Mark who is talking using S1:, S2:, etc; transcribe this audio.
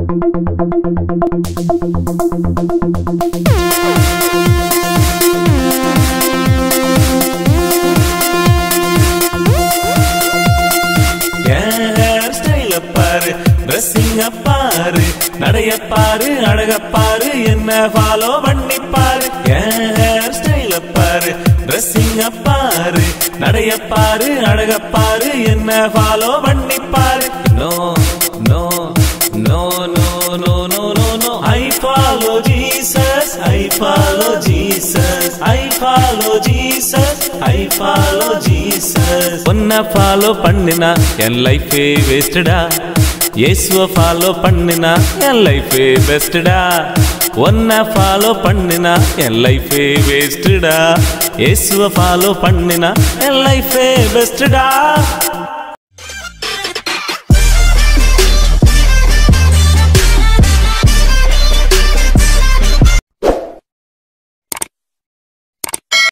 S1: ட்ரெஸ்ஸிங்க பாரு, நடைய பாரு, அழக பாரு, என்ன ஃபாலோ பண்ணி பாரு. ஹேர் ஸ்டைல பாரு, ட்ரெஸ்ஸிங்க பாரு, நடைய பாரு, அழக பாரு, என்ன ஃபாலோ பண்ணி பாரு. No no no no no no no no. I follow Jesus, I follow Jesus, I follow Jesus, I follow Jesus. உன்னை ஃபாலோ பண்ணினா என் லைஃபே வேஸ்டடா, இயேசுவை ஃபாலோ பண்ணினா என் லைஃபே பெஸ்டடா. உன்னை ஃபாலோ பண்ணினா என் லைஃபே வேஸ்டடா, இயேசுவை ஃபாலோ பண்ணினா என் லைஃபே பெஸ்டடா.